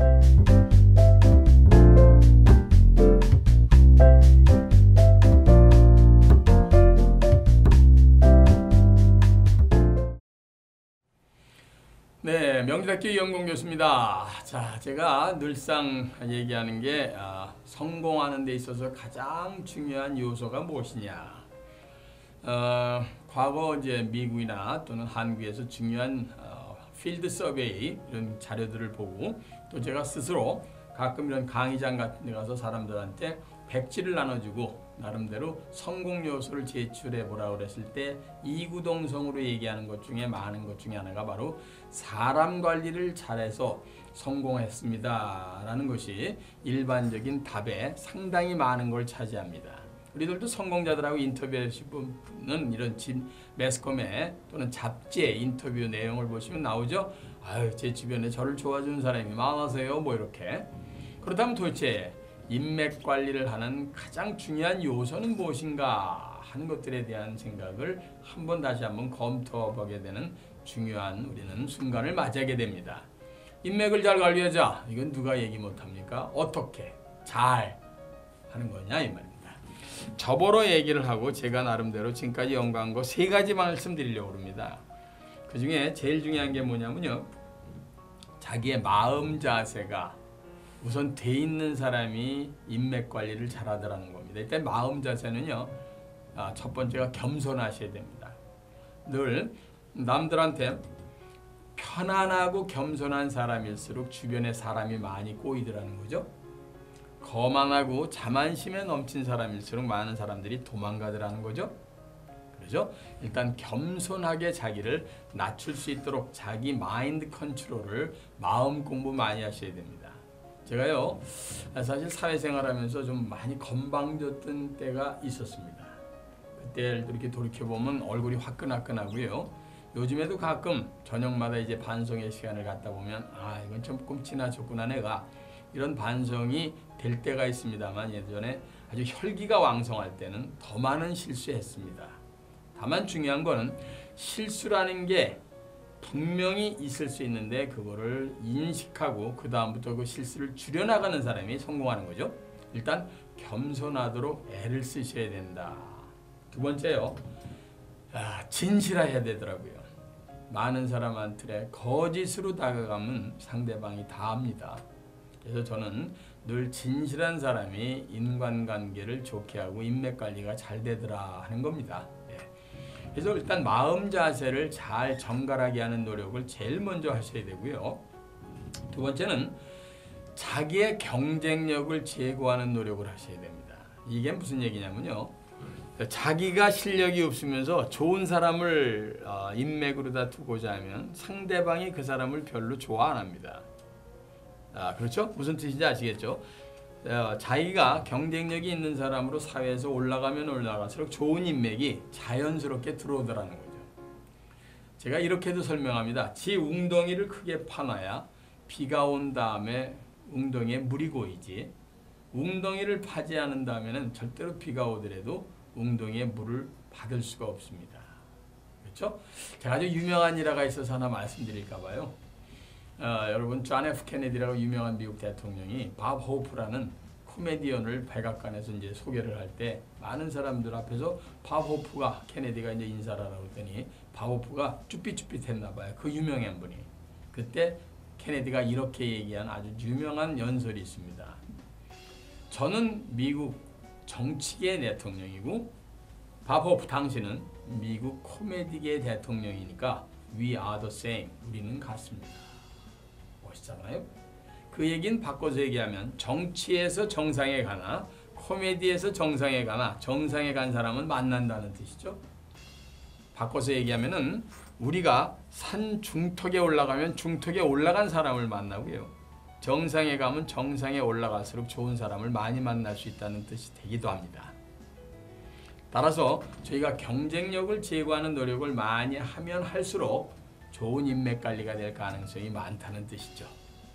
네, 명지대학교 이영공 교수입니다. 자, 제가 늘상 얘기하는 게 성공하는 데 있어서 가장 중요한 요소가 무엇이냐. 과거 이제 미국이나 또는 한국에서 중요한 필드 서베이 이런 자료들을 보고 또 제가 스스로 가끔 이런 강의장 같은 데 가서 사람들한테 백지를 나눠주고 나름대로 성공 요소를 제출해 보라고 그랬을 때 이구동성으로 얘기하는 것 중에 많은 것 중에 하나가 바로 사람 관리를 잘해서 성공했습니다 라는 것이 일반적인 답에 상당히 많은 걸 차지합니다. 우리들도 성공자들하고 인터뷰하신 분은 이런 매스컴에 또는 잡지의 인터뷰 내용을 보시면 나오죠. 아유, 제 주변에 저를 좋아주는 사람이 많아서요, 뭐 이렇게. 그렇다면 도대체 인맥 관리를 하는 가장 중요한 요소는 무엇인가 하는 것들에 대한 생각을 다시 한번 검토해보게 되는 중요한 우리는 순간을 맞이하게 됩니다. 인맥을 잘 관리하자. 이건 누가 얘기 못합니까? 어떻게 잘 하는 거냐 이 말입니다. 저보러 얘기를 하고 제가 나름대로 지금까지 연구한 거 3가지 말씀드리려고 합니다. 그 중에 제일 중요한 게 뭐냐면요, 자기의 마음 자세가 우선 돼 있는 사람이 인맥 관리를 잘하더라는 겁니다. 일단 마음 자세는요, 첫 번째가 겸손하셔야 됩니다. 늘 남들한테 편안하고 겸손한 사람일수록 주변에 사람이 많이 꼬이더라는 거죠. 거만하고 자만심에 넘친 사람일수록 많은 사람들이 도망가더라는 거죠. 그렇죠? 일단 겸손하게 자기를 낮출 수 있도록 자기 마인드 컨트롤을 마음 공부 많이 하셔야 됩니다. 제가요, 사실 사회생활하면서 좀 많이 건방졌던 때가 있었습니다. 그때를 이렇게 돌이켜보면 얼굴이 화끈화끈하고요. 요즘에도 가끔 저녁마다 이제 반성의 시간을 갖다 보면 이건 조금 지나쳤구나 내가, 이런 반성이 될 때가 있습니다만 예전에 아주 혈기가 왕성할 때는 더 많은 실수했습니다. 다만 중요한 거는 실수라는 게 분명히 있을 수 있는데 그거를 인식하고 그 다음부터 그 실수를 줄여나가는 사람이 성공하는 거죠. 일단 겸손하도록 애를 쓰셔야 된다. 두 번째요, 진실해야 되더라고요. 많은 사람한테 거짓으로 다가가면 상대방이 다 압니다. 그래서 저는 늘 진실한 사람이 인간관계를 좋게 하고 인맥관리가 잘 되더라 하는 겁니다. 그래서 일단 마음 자세를 잘 정갈하게 하는 노력을 제일 먼저 하셔야 되고요. 두 번째는 자기의 경쟁력을 제고하는 노력을 하셔야 됩니다. 이게 무슨 얘기냐면요, 자기가 실력이 없으면서 좋은 사람을 인맥으로다 두고자 하면 상대방이 그 사람을 별로 좋아 안 합니다. 그렇죠? 무슨 뜻인지 아시겠죠? 자기가 경쟁력이 있는 사람으로 사회에서 올라가면 올라갈수록 좋은 인맥이 자연스럽게 들어오더라는 거죠. 제가 이렇게도 설명합니다. 지 웅덩이를 크게 파놔야 비가 온 다음에 웅덩이에 물이 고이지, 웅덩이를 파지 않은 다음에는 절대로 비가 오더라도 웅덩이에 물을 받을 수가 없습니다. 그렇죠? 제가 아주 유명한 일화가 있어서 하나 말씀드릴까 봐요. 여러분, 존 F 케네디라고 유명한 미국 대통령이 밥 호프라는 코미디언을 백악관에서 이제 소개를 할 때 많은 사람들 앞에서 밥 호프가, 케네디가 이제 인사를 하라고 했더니 밥 호프가 쭈삣쭈삣했나 봐요. 그 유명한 분이. 그때 케네디가 이렇게 얘기한 아주 유명한 연설이 있습니다. 저는 미국 정치계 대통령이고 밥 호프 당신은 미국 코미디계 대통령이니까 we are the same. 우리는 같습니다. 멋있잖아요. 그 얘기는 바꿔서 얘기하면 정치에서 정상에 가나 코미디에서 정상에 가나 정상에 간 사람은 만난다는 뜻이죠. 바꿔서 얘기하면은 우리가 산 중턱에 올라가면 중턱에 올라간 사람을 만나고요, 정상에 가면 정상에 올라갈수록 좋은 사람을 많이 만날 수 있다는 뜻이 되기도 합니다. 따라서 저희가 경쟁력을 제고하는 노력을 많이 하면 할수록 좋은 인맥 관리가 될 가능성이 많다는 뜻이죠.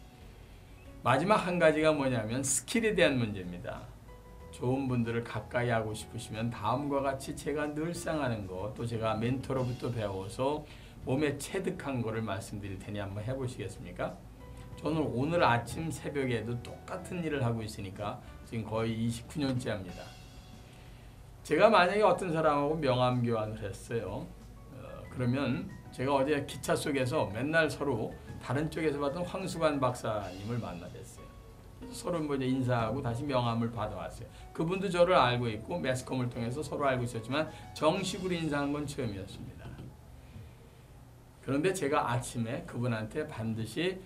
마지막 한 가지가 뭐냐면 스킬에 대한 문제입니다. 좋은 분들을 가까이 하고 싶으시면 다음과 같이 제가 늘상 하는 거, 또 제가 멘토로부터 배워서 몸에 체득한 거를 말씀드릴 테니 한번 해보시겠습니까? 저는 오늘 아침 새벽에도 똑같은 일을 하고 있으니까 지금 거의 29년째 합니다. 제가 만약에 어떤 사람하고 명함 교환을 했어요. 그러면 제가 어제 기차 속에서 맨날 서로 다른 쪽에서 봤던 황수관 박사님을 만나 뵀어요. 서로 먼저 인사하고 다시 명함을 받아왔어요. 그분도 저를 알고 있고 매스컴을 통해서 서로 알고 있었지만 정식으로 인사한 건 처음이었습니다. 그런데 제가 아침에 그분한테 반드시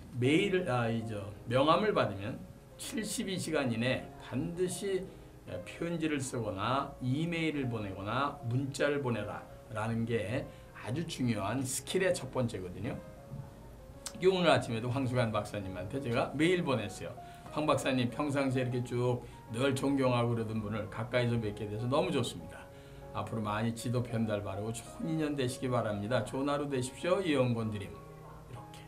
명함을 받으면 72시간 이내 반드시 편지를 쓰거나 이메일을 보내거나 문자를 보내라 라는 게 아주 중요한 스킬의 첫 번째거든요. 오늘 아침에도 황수관 박사님한테 제가 메일 보냈어요. 황 박사님, 평상시에 이렇게 쭉 늘 존경하고 그러던 분을 가까이서 뵙게 돼서 너무 좋습니다. 앞으로 많이 지도 편달 바르고 좋은 인연 되시기 바랍니다. 좋은 하루 되십시오. 이영권 드림. 이렇게.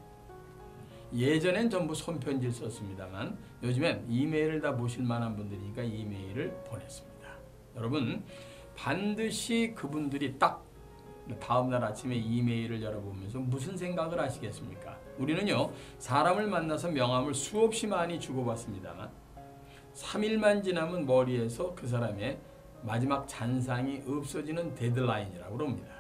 예전엔 전부 손편지를 썼습니다만 요즘엔 이메일을 다 보실 만한 분들이니까 이메일을 보냈습니다. 여러분, 반드시 그분들이 딱 다음날 아침에 이메일을 열어보면서 무슨 생각을 하시겠습니까? 우리는요, 사람을 만나서 명함을 수없이 많이 주고받습니다만 3일만 지나면 머리에서 그 사람의 마지막 잔상이 없어지는 데드라인이라고 합니다.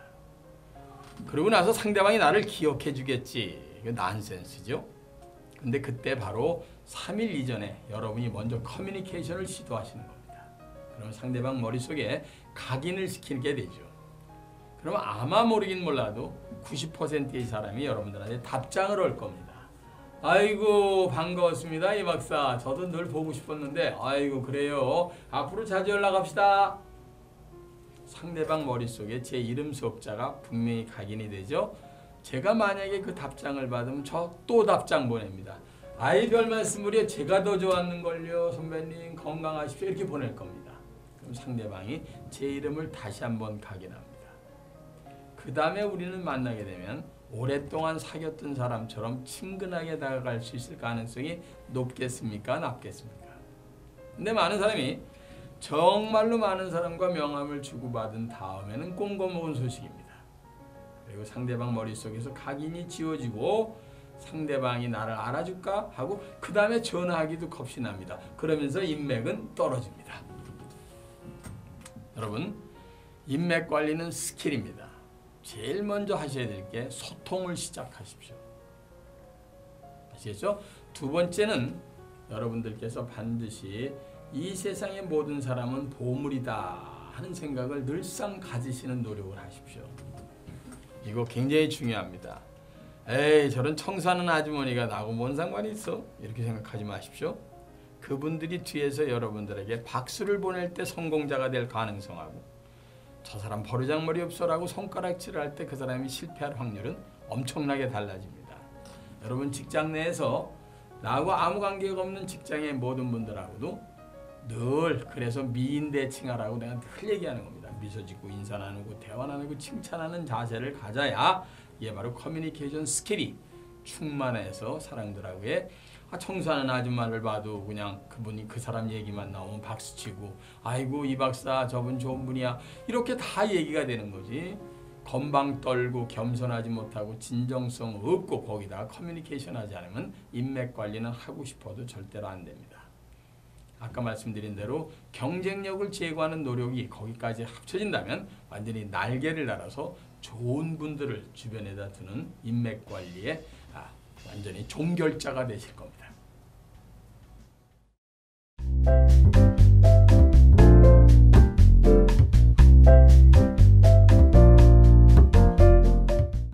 그러고 나서 상대방이 나를 기억해 주겠지. 이거 난센스죠. 근데 그때 바로 3일 이전에 여러분이 먼저 커뮤니케이션을 시도하시는 겁니다. 그러면 상대방 머릿속에 각인을 시키게 되죠. 그러면 아마 모르긴 몰라도 90%의 사람이 여러분들한테 답장을 할 겁니다. 아이고 반가웠습니다 이 박사. 저도 늘 보고 싶었는데 아이고 그래요. 앞으로 자주 연락합시다. 상대방 머릿속에 제 이름 석자가 분명히 각인이 되죠. 제가 만약에 그 답장을 받으면 저 또 답장 보냅니다. 아이 별 말씀을요. 제가 더 좋았는걸요. 선배님 건강하십시오. 이렇게 보낼 겁니다. 그럼 상대방이 제 이름을 다시 한번 각인합니다. 그 다음에 우리는 만나게 되면 오랫동안 사귀었던 사람처럼 친근하게 다가갈 수 있을 가능성이 높겠습니까? 낮겠습니까? 근데 많은 사람이 정말로 많은 사람과 명함을 주고받은 다음에는 꽁고먹은 소식입니다. 그리고 상대방 머릿속에서 각인이 지워지고 상대방이 나를 알아줄까 하고 그 다음에 전화하기도 겁이 납니다. 그러면서 인맥은 떨어집니다. 여러분, 인맥 관리는 스킬입니다. 제일 먼저 하셔야 될 게 소통을 시작하십시오. 아시겠죠? 두 번째는 여러분들께서 반드시 이 세상의 모든 사람은 보물이다 하는 생각을 늘상 가지시는 노력을 하십시오. 이거 굉장히 중요합니다. 에이 저런 청소하는 아주머니가 나하고 뭔 상관이 있어? 이렇게 생각하지 마십시오. 그분들이 뒤에서 여러분들에게 박수를 보낼 때 성공자가 될 가능성하고 저 사람 버르장머리 없어라고 손가락질을 할 때 그 사람이 실패할 확률은 엄청나게 달라집니다. 여러분 직장 내에서 나하고 아무 관계가 없는 직장의 모든 분들하고도 늘 그래서 미인대칭하라고 내가 늘 얘기하는 겁니다. 미소 짓고 인사 나누고 대화 나누고 칭찬하는 자세를 가져야 이게 바로 커뮤니케이션 스킬이 충만해서 사람들하고의 청소하는 아줌마를 봐도 그냥 그분이 그 사람 얘기만 나오면 박수치고 아이고 이 박사 저분 좋은 분이야 이렇게 다 얘기가 되는 거지. 건방 떨고 겸손하지 못하고 진정성 없고 거기다가 커뮤니케이션 하지 않으면 인맥 관리는 하고 싶어도 절대로 안 됩니다. 아까 말씀드린 대로 경쟁력을 제거하는 노력이 거기까지 합쳐진다면 완전히 날개를 달아서 좋은 분들을 주변에다 두는 인맥 관리에 완전히 종결자가 되실 겁니다.